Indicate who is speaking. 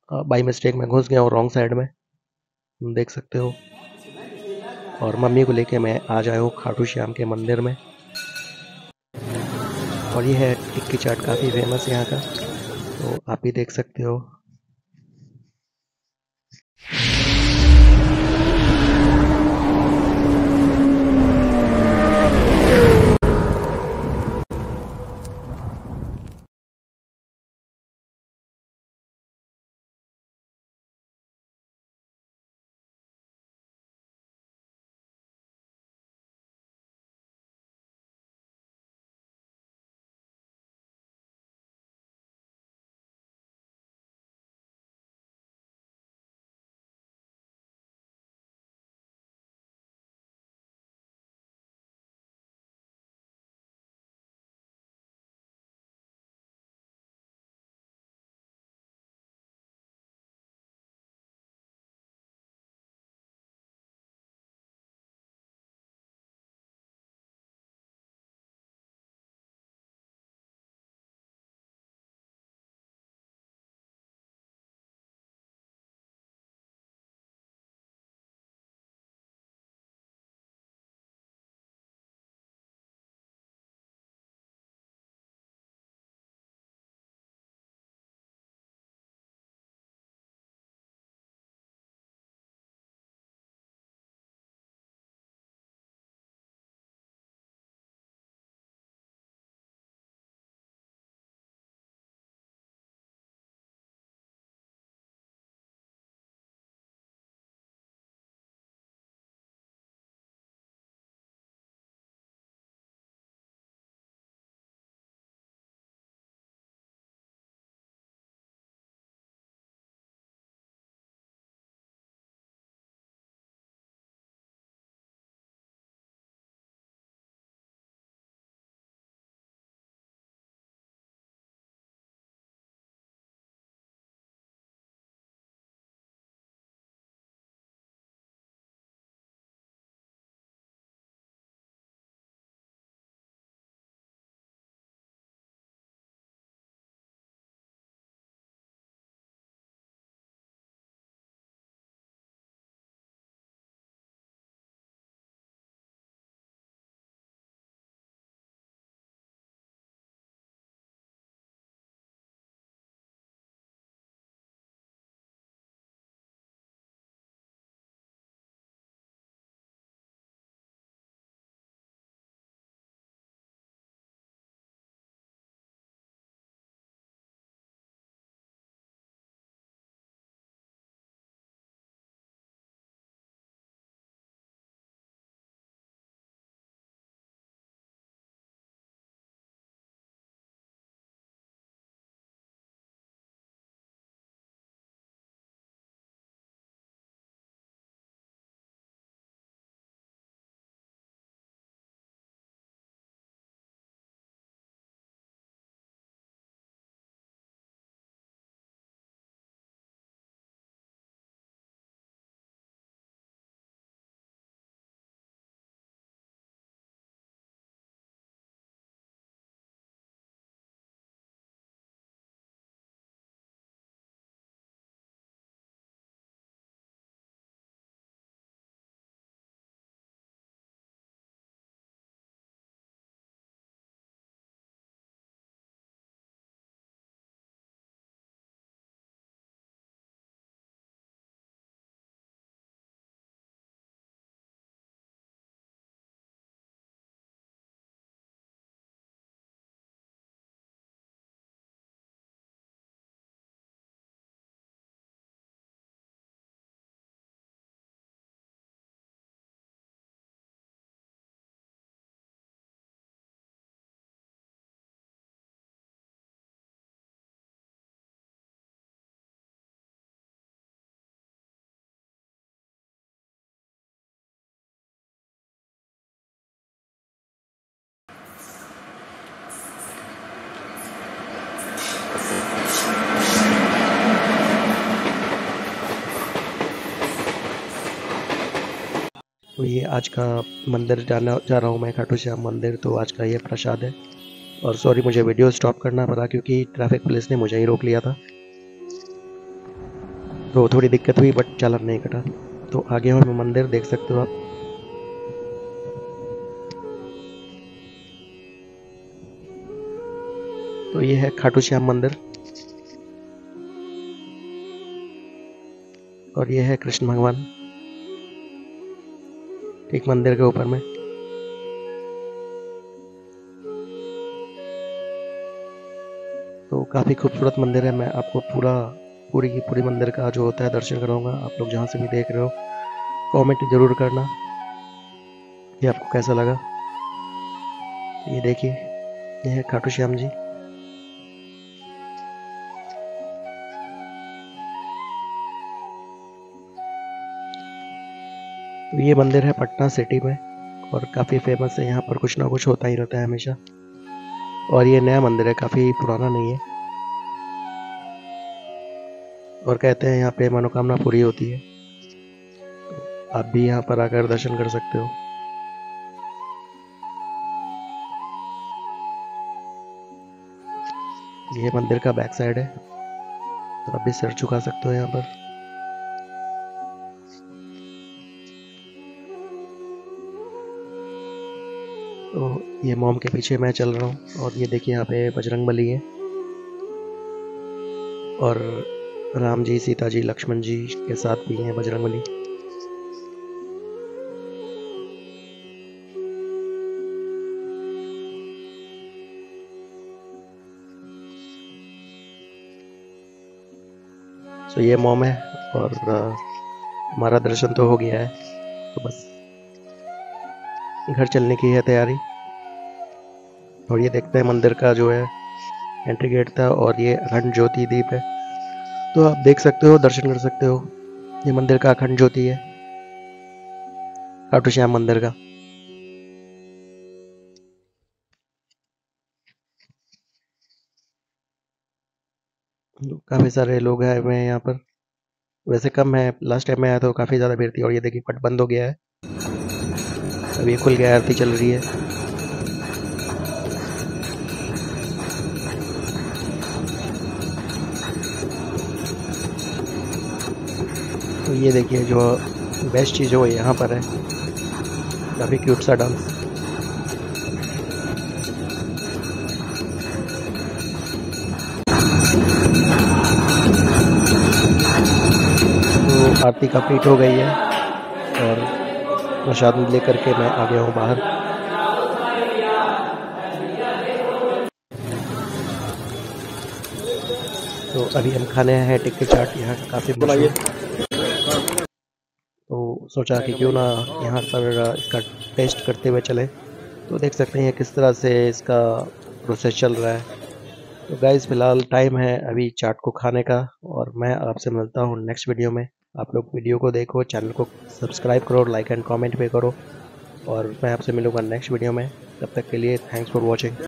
Speaker 1: By mistake मैं घुस गया हूँ रॉन्ग साइड में, देख सकते हो। और मम्मी को लेके मैं आ जाया हूँ खाटू श्याम के मंदिर में। और ये है टिक्की चाट, काफ़ी फेमस है यहाँ का, तो आप भी देख सकते हो। तो ये आज का मंदिर जा रहा हूँ मैं, खाटू श्याम मंदिर, तो आज का ये प्रसाद है। और सॉरी, मुझे वीडियो स्टॉप करना पड़ा क्योंकि ट्रैफिक पुलिस ने मुझे ही रोक लिया था। तो थोड़ी दिक्कत हुई बट चालान नहीं कटा। तो आगे हमें मंदिर देख सकते हो आप। तो ये है खाटू श्याम मंदिर और ये है कृष्ण भगवान एक मंदिर के ऊपर में। तो काफ़ी खूबसूरत मंदिर है। मैं आपको पूरी की पूरी मंदिर का जो होता है दर्शन कराऊंगा। आप लोग जहाँ से भी देख रहे हो कमेंट जरूर करना कि आपको कैसा लगा। ये देखिए, ये है खाटू श्याम जी। तो ये मंदिर है पटना सिटी में और काफ़ी फेमस है। यहाँ पर कुछ ना कुछ होता ही रहता है हमेशा। और ये नया मंदिर है, काफ़ी पुराना नहीं है। और कहते हैं यहाँ पे मनोकामना पूरी होती है। तो आप भी यहाँ पर आकर दर्शन कर सकते हो। ये मंदिर का बैक साइड है, तो आप भी सिर झुका सकते हो यहाँ पर। तो ये मॉम के पीछे मैं चल रहा हूँ और ये देखिए यहाँ पे बजरंगबली है और राम जी, सीता जी, लक्ष्मण जी के साथ भी हैं बजरंगबली। तो ये मॉम है और हमारा दर्शन तो हो गया है, तो बस घर चलने की है तैयारी। और ये देखते हैं मंदिर का जो है एंट्री गेट था और ये अखंड ज्योति दीप है। तो आप देख सकते हो, दर्शन कर सकते हो। ये मंदिर का अखंड ज्योति है, खाटू श्याम मंदिर का। काफ़ी सारे लोग आए हुए हैं यहाँ पर, वैसे कम है। लास्ट टाइम में आया तो काफ़ी ज़्यादा भीड़ थी। और ये देखिए पट बंद हो गया है, अभी खुल गया, आरती चल रही है। तो ये देखिए जो बेस्ट चीज़ वो यहाँ पर है, काफ़ी क्यूट सा डांस। तो आरती कंप्लीट हो गई है और प्रसाद लेकर के मैं आ गया हूँ बाहर। तो अभी हम खाने हैं टिक्की चाट, यहाँ का काफ़ी मशहूर। तो सोचा कि क्यों ना यहाँ पर इसका टेस्ट करते हुए चले। तो देख सकते हैं किस तरह से इसका प्रोसेस चल रहा है। तो गाइस फिलहाल टाइम है अभी चाट को खाने का और मैं आपसे मिलता हूँ नेक्स्ट वीडियो में। आप लोग वीडियो को देखो, चैनल को सब्सक्राइब करो, लाइक एंड कमेंट भी करो और मैं आपसे मिलूँगा नेक्स्ट वीडियो में। तब तक के लिए थैंक्स फॉर वॉचिंग।